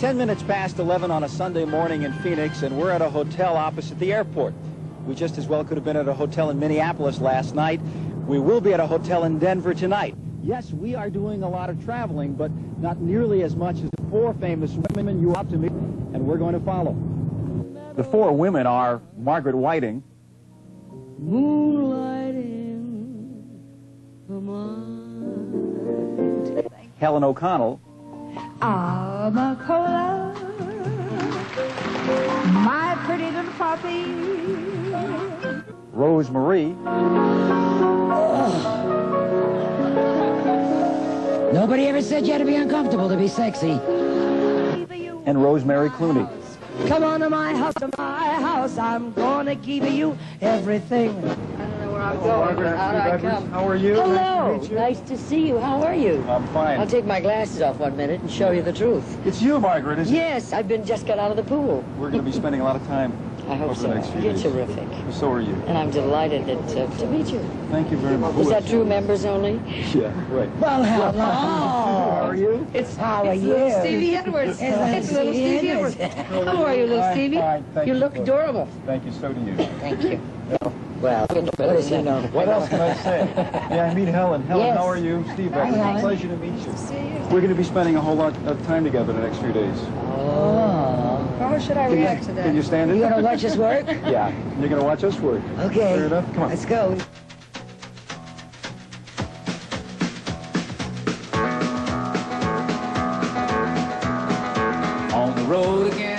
10 minutes past 11 on a Sunday morning in Phoenix, and we're at a hotel opposite the airport. We just as well could have been at a hotel in Minneapolis last night. We will be at a hotel in Denver tonight. Yes, we are doing a lot of traveling, but not nearly as much as the four famous women you out to meet, and we're going to follow. The four women are Margaret Whiting, Moonlighting, come on. Helen O'Connell, Amacola, my pretty little poppy. Rosemary, Nobody ever said you had to be uncomfortable to be sexy. and Rosemary Clooney. Come on to my house, I'm gonna give you everything. I don't know where I'm going. Margaret, How do I come? how are you? Hello, Nice to meet you. nice to see you. How are you? I'm fine. I'll take my glasses off 1 minute and show you the truth. It's you, Margaret, isn't it? Yes, I've just got out of the pool. We're going to be spending a lot of time I hope over so. the next few You're days. terrific. So are you. And I'm delighted to meet you. Thank you very much. Is that true, members only? Yeah, right. Well, hello. How are you? How are you? Little Stevie Edwards. It's little Stevie Edwards. How are you, little Fine, Stevie? fine, thank You you. look adorable. Thank you, so do you. Thank you. Well, what does he know? What else can I say? Yeah, I meet Helen. Helen, Yes. how are you? Steve, Hi, it's a Helen. pleasure to meet you. We're going to be spending a whole lot of time together the next few days. Oh. How should I react to that? Can you stand it? You gonna watch us work? Yeah, you're going to watch us work. Okay. Fair enough? Come on. Let's go. On the road again.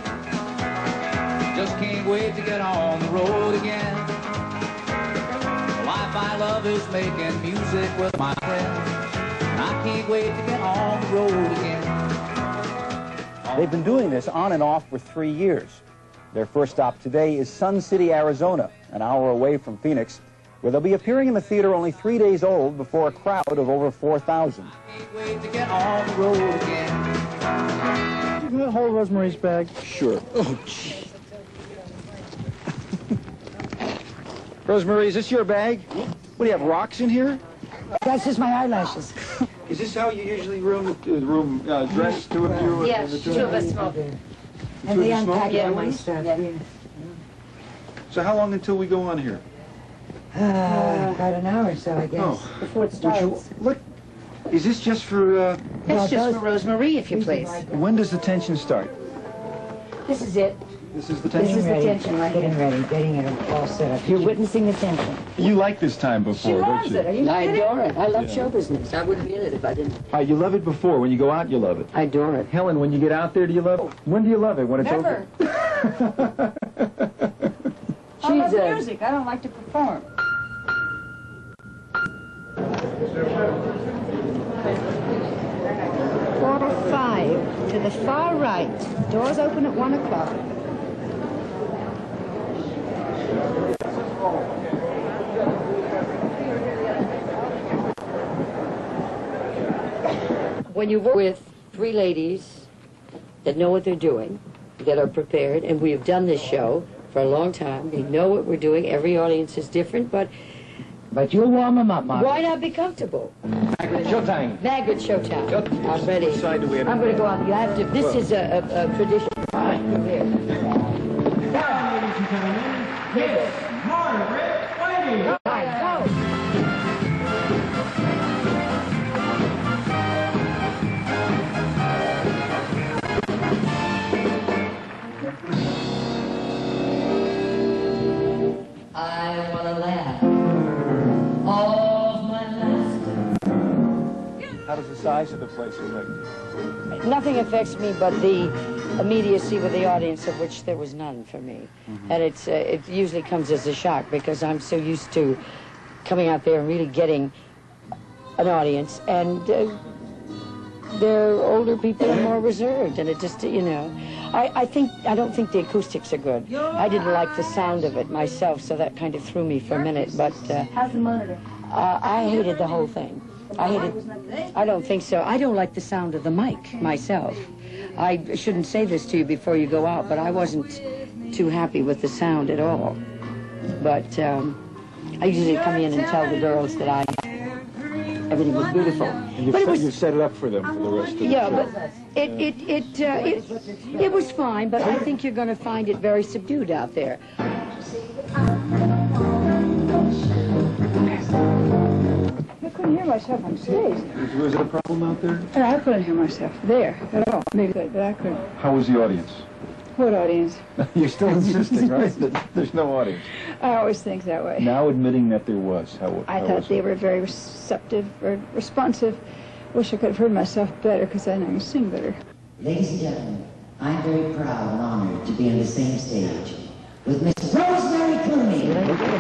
Just can't wait to get on the road again. The life I love is making music with my friends. And I can't wait to get on the road again. They've been doing this on and off for 3 years. Their first stop today is Sun City, Arizona, an hour away from Phoenix, where they'll be appearing in the theater only 3 days old before a crowd of over 4,000. I can't wait to get on the road again. You can hold Rosemary's bag? Sure. Oh, gee. Rosemary, is this your bag? What, do you have rocks in here? That's just my eyelashes. Is this how you usually dress, two of you? Yes, two of us smoke. And we you smoke? unpack Yeah. all my stuff. Yeah. So how long until we go on here? About an hour or so, I guess. Oh. Before it Would you, starts. look, is this just for, Well, It's just those- for Rosemary, if you these are please. like- when does the tension start? This is it. This is the This tension? is the ready. tension right Getting ready, getting it all set up. You're witnessing the tension. You liked this time before, don't you? Are you I kidding? adore it. I love show business. I wouldn't be in it if I didn't. You love it before. When you go out, you love it. I adore it. Helen, when you get out there, do you love it? When do you love it? When it's Never. over? I love She's a- music. I don't like to perform. Quarter 5 to the far right. Doors open at 1 o'clock. When you work with 3 ladies that know what they're doing, that are prepared, and we have done this show for a long time, we know what we're doing, every audience is different, but But you'll warm them up, Margaret. why not be comfortable? Showtime. Margaret, showtime. I'm ready. Which side do we have to I'm going to go on. You have to. This is a tradition. Come here. Now, ladies and gentlemen, Miss Margaret Whiting. Right, go. I want to laugh. All of my laughter. How does the size of the place affect you? Nothing affects me but the immediacy with the audience, of which there was none for me. And it usually comes as a shock because I'm so used to coming out there and really getting an audience. And they're older people and more reserved. And it just, you know, I don't think the acoustics are good. I didn't like the sound of it myself, so that kind of threw me for a minute. But How's the monitor? I hated the whole thing. I don't think so. I don't like the sound of the mic myself. I shouldn't say this to you before you go out, but I wasn't too happy with the sound at all. But I usually come in and tell the girls that I Everything was beautiful. And But it was, you set it up for them for the rest of the yeah, tour. but it was fine, but I think you're going to find it very subdued out there. I couldn't hear myself on stage. Was it a problem out there? And I couldn't hear myself there at all. Maybe good, but I couldn't. How was the audience? What audience? You're still insisting, right? That there's no audience. I always think that way. Now admitting that there was. I thought they were very receptive, very responsive. Wish I could have heard myself better because I know I can sing better. Ladies and gentlemen, I'm very proud and honored to be on the same stage with Miss Rosemary Clooney.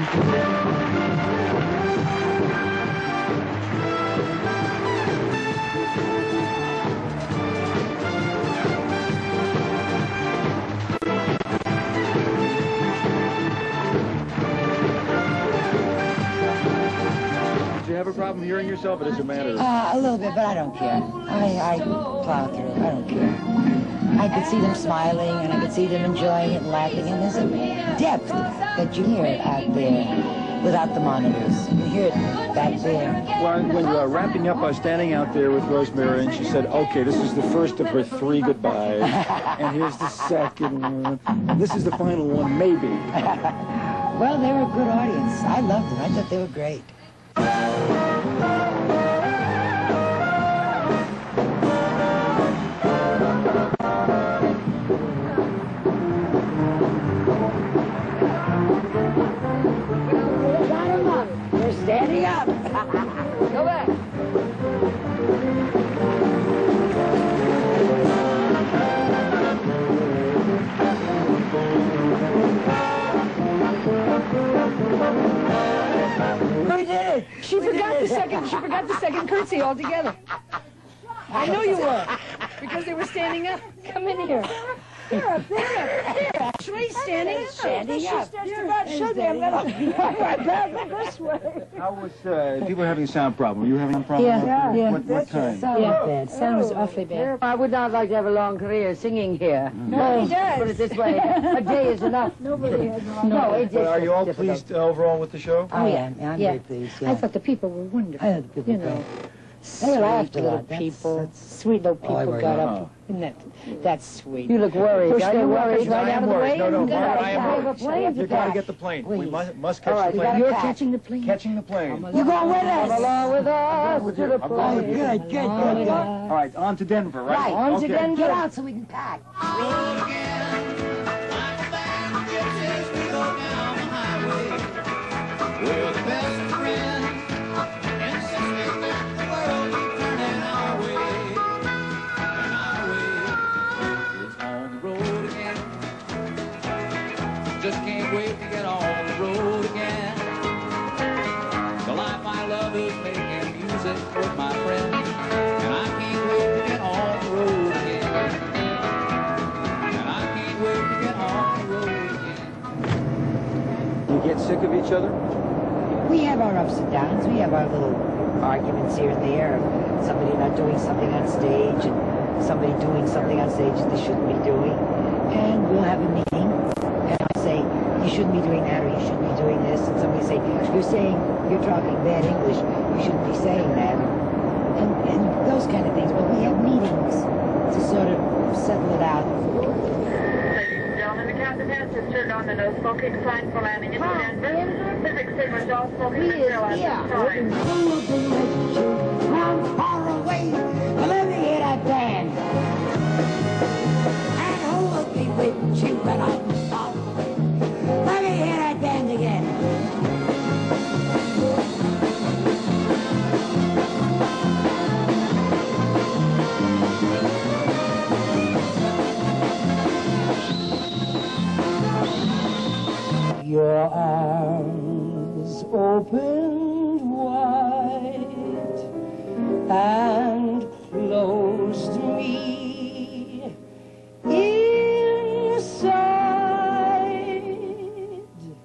Did you have a problem hearing yourself? It doesn't matter. A little bit, but I don't care. I plow through it. I don't care. I could see them smiling, and I could see them enjoying it and laughing, and there's a depth that you hear out there without the monitors. You hear it back there. Well, when you were wrapping up, I was standing out there with Rosemary, and she said, okay, this is the first of her 3 goodbyes, and here's the second one, and this is the final one, maybe. Well, they were a good audience. I loved them. I thought they were great. They're standing up. Go back. We did it! She forgot the second curtsy altogether. I know you were, because they were standing up. Come in here. They're up. They're actually standing up. Standing up. Show me. I'm gonna this way. How was, people were having a sound problem. Were you having a problem? Yeah. What kind? Sound was bad. Sound was awfully bad. I would not like to have a long career singing here. No, he does. Put it this way, a day is enough. Nobody has a long No, it But is are you all difficult. pleased overall with the show? Oh, yeah. I'm Yeah. very pleased, yeah. I thought the people were wonderful. I thought the people You were know, great. They laughed a little lot. people, sweet little people I worry got about up. Isn't that's sweet? You look worried. Pushed Are their you worries worried? right out of the way. No, and Margaret, got I am out of worried. a plane You to got to catch. get the plane. We Please. must All catch right, the you plane. You're catching the plane. Catching the plane. You're going with us. Come along with us to the I'm going with you. Good, good, good, good. All right, on to Denver, right? Right, on to Okay. Denver. Get out so we can pack. Road again, like a band of gypsies, we go down the highway. We're the best of friends, insisting that the world keep turning our way. And our way is on the road again. Just can't wait to get on the road again. The life I love is making music with my friends, and I can't wait to get on the road again. And I can't wait to get on the road again. You get sick of each other? We have our ups and downs. We have our little arguments here and there. Somebody not doing something on stage and somebody doing something on stage that they shouldn't be doing. And we'll have a meeting and I'll say, you shouldn't be doing that or you shouldn't be doing this. And somebody say, you're talking bad English. You shouldn't be saying that. And those kind of things. But we have meetings to sort of settle it out. Ladies and gentlemen, the captain has just turned on the no smoking sign for landing into Denver. Pacific signals all smoking material at this time. From far away, let me hear that band. And who will be with you when I'm far away? Let me hear that band again. Your arms opened wide and closed me inside.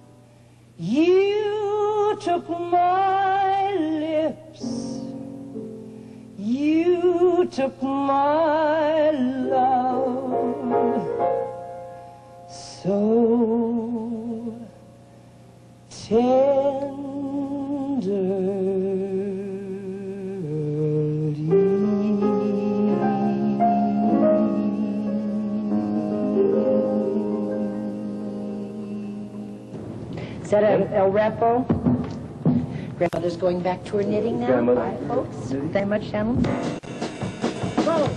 You took my lips, you took my love, so tender. Is that El Repo? Grandmother's going back to her knitting now. Bye, folks. Thank you very much, Helen. Go!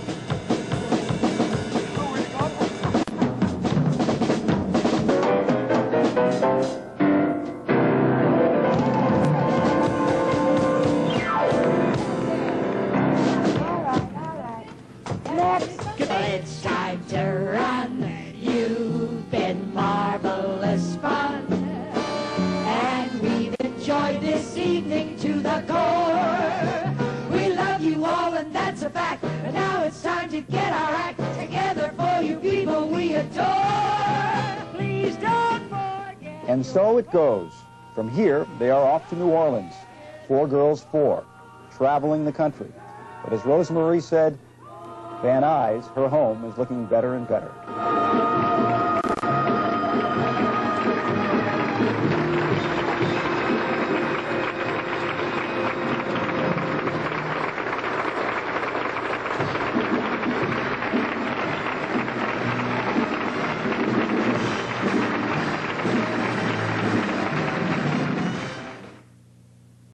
It's time to run. You've been marvelous fun. And we've enjoyed this evening to the core. We love you all and that's a fact. And now it's time to get our act together for you people we adore. Please don't forget. And so it goes. From here, they are off to New Orleans. 4 girls, 4, traveling the country. But as Rosemary said, Van Nuys, her home, is looking better and better.